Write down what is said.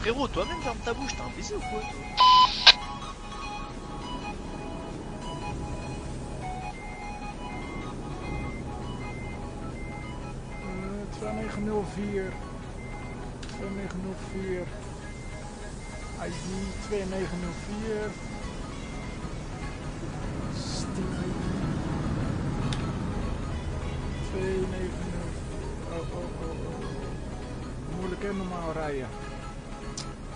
frérot, toi-même ferme ta bouche, t'as un baiser ou quoi toi? 2904 2904 ID 2904 Steam ID 290 oh. Moeilijk en normaal rijden.